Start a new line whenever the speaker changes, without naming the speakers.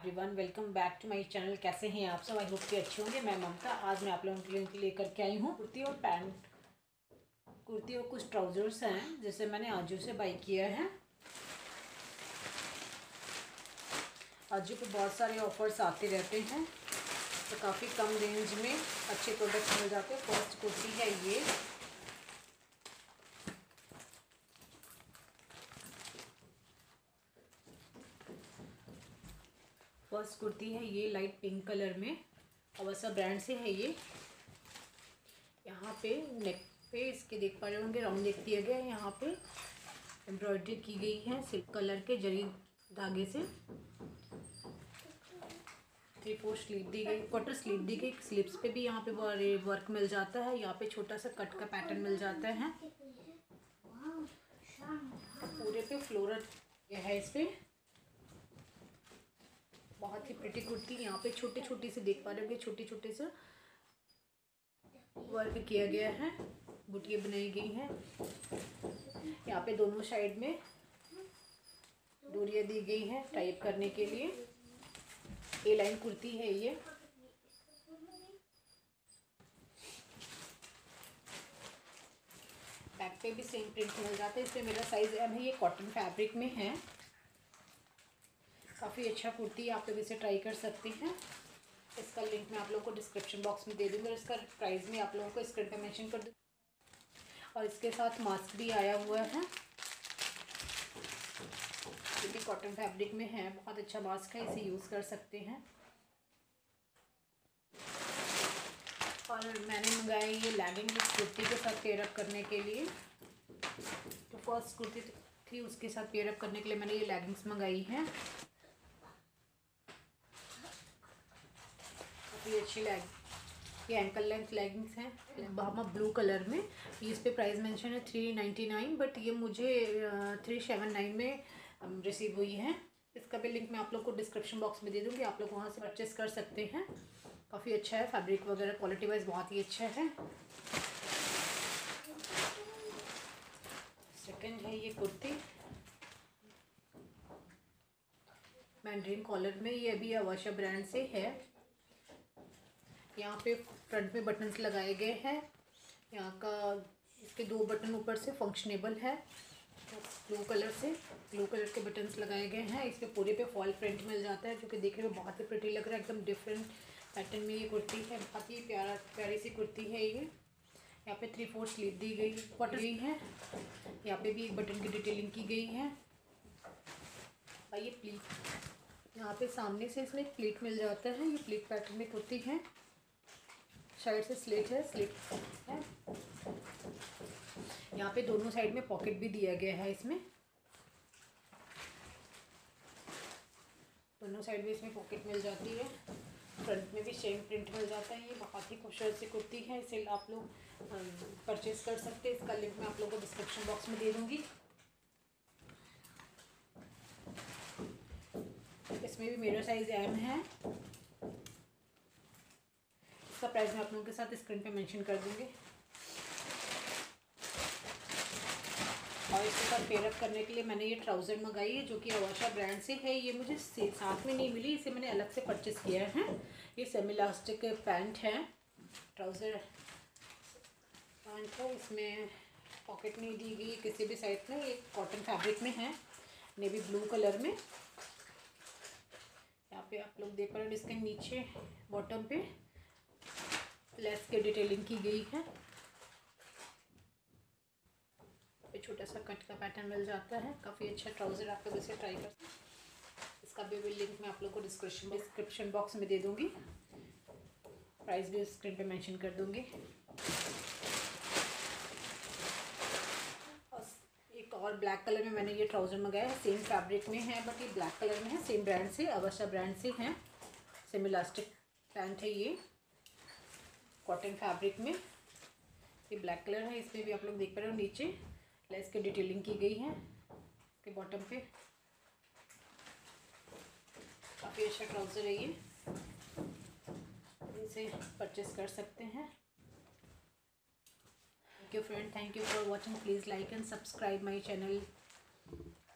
Everyone, welcome back to my channel. कैसे हैं आप सब? आई होप कि अच्छे होंगे। मैं ममता आज मैं आप लोगों के लिए लेकर के आई हूँ कुर्ती और पैंट, कुर्ती और कुछ ट्राउजर्स हैं जिसे मैंने आजू से बाई किया है। आजू पे बहुत सारे ऑफर्स आते रहते हैं तो काफ़ी कम रेंज में अच्छे प्रोडक्ट्स मिल जाते हैं। फर्स्ट कुर्ती है ये, फर्स्ट कुर्ती है ये लाइट पिंक कलर में, अवसा ब्रांड से है ये। यहाँ पे नेक पे इसके देख पा रहे होंगे राउंड नेक दिया गया है। यहाँ पे एम्ब्रॉयडरी की गई है सिल्क कलर के जरी धागे से। 3/4 स्लीव दी गई, क्वार्टर स्लीव दी गई। स्लीव्स पे भी यहाँ पे वर्क मिल जाता है। यहाँ पे छोटा सा कट का पैटर्न मिल जाता है। पूरे पे फ्लोरल है इस पे। बहुत ही प्रिटी कुर्ती। यहाँ पे छोटे छोटे से देख पा रहे होंगे, छोटे छोटे से वर्क किया गया है, बुटियाँ बनाई गई हैं। यहाँ पे दोनों साइड में डोरियाँ दी गई हैं टाइप करने के लिए। ए लाइन कुर्ती है ये। बैक पे भी सेम प्रिंट मिल जाता है। इसमें मेरा साइज एम है। ये कॉटन फैब्रिक में है। काफ़ी अच्छा कुर्ती, आप लोग इसे ट्राई कर सकते हैं। इसका लिंक मैं आप लोगों को डिस्क्रिप्शन बॉक्स में दे दूँगी और इसका प्राइस मैं आप लोगों को स्क्रीन पे मेंशन कर दूँ। और इसके साथ मास्क भी आया हुआ है, ये भी कॉटन फैब्रिक में है। बहुत अच्छा मास्क है, इसे यूज़ कर सकते हैं। और मैंने मंगाया ये लेगिंग इस कुर्ती के साथ पेयरअप करने के लिए। तो फर्स्ट कुर्ती थी, उसके साथ पेयरअप करने के लिए मैंने ये लेगिंग्स मंगाई है। काफ़ी अच्छी ये एंकल लेंथ लेगिंग्स हैं बाहमा ब्लू कलर में। इस पे प्राइस मेंशन है 399, बट ये मुझे 379 में रिसीव हुई है। इसका भी लिंक मैं आप लोग को डिस्क्रिप्शन बॉक्स में दे दूँगी, आप लोग वहाँ से परचेस कर सकते हैं। काफ़ी अच्छा है, फैब्रिक वगैरह क्वालिटी वाइज बहुत ही अच्छा है। सेकंड है ये कुर्ती मैंड्रीन कॉलर में, ये भी अवसा ब्रांड से है। यहाँ पे फ्रंट में बटन्स लगाए गए हैं। यहाँ का इसके 2 बटन ऊपर से फंक्शनेबल है, ब्लू कलर के बटन्स लगाए गए हैं। इस पे पूरे पे फॉल प्रिंट मिल जाता है जो कि देखने में बहुत ही प्रिटी लग रहा है। एकदम डिफरेंट पैटर्न में ये कुर्ती है। बहुत ही प्यारी सी कुर्ती है ये। यहाँ पे 3/4 स्लीव दी गई गई है। यहाँ पे भी एक बटन की डिटेलिंग की गई है। और ये प्लीट यहाँ पे सामने से इसमें एक प्लीट मिल जाता है। ये प्लीट पैटर्न में कुर्ती है। साइड से स्लिट है। यहाँ पे दोनों साइड में पॉकेट भी दिया गया है। इसमें दोनों साइड में इसमें पॉकेट मिल जाती है। फ्रंट में भी सेम प्रिंट मिल जाता है। ये बहुत ही खूबसूरत सी कुर्ती है, इसे आप लोग परचेज कर सकते हैं। इसका लिंक मैं आप लोगों को डिस्क्रिप्शन बॉक्स में दे दूँगी। इसमें भी मेरा साइज एम है। इसका प्राइस मैं आप लोगों के साथ स्क्रीन पे मेंशन कर दूँगी। और इसके साथ पेयरअप करने के लिए मैंने ये ट्राउज़र मंगाई है जो कि अवसा ब्रांड से है। ये मुझे साथ में नहीं मिली, इसे मैंने अलग से परचेस किया है। ये सेमी इलास्टिक पैंट है, ट्राउज़र पैंट है। इसमें पॉकेट नहीं दी गई किसी भी साइड में। ये कॉटन फैब्रिक में है, नेवी ब्लू कलर में। यहाँ पे आप लोग देख पा रहे हो, इसके नीचे बॉटम पे लेस की डिटेलिंग की गई है। छोटा सा कट का पैटर्न मिल जाता है। काफ़ी अच्छा ट्राउज़र, आप लोग इसे ट्राई कर। इसका भी लिंक मैं आप लोग को डिस्क्रिप्शन बॉक्स में दे दूँगी। प्राइस भी स्क्रीन पे मेंशन कर दूँगी। और एक और ब्लैक कलर में मैंने ये ट्राउज़र मंगाया है। सेम फैब्रिक में है बट ये ब्लैक कलर में है। सेम ब्रांड से, अवसा ब्रांड से है। सेमी इलास्टिक पैंट है ये, कॉटन फैब्रिक में। ये ब्लैक कलर है। इसमें भी आप लोग देख पा रहे हो नीचे लेस की डिटेलिंग की गई है इसके बॉटम पे। काफ़ी अच्छा ट्राउज़र है ये, इसे परचेस कर सकते हैं। Thank you friend, thank you for watching. Please like and subscribe my channel.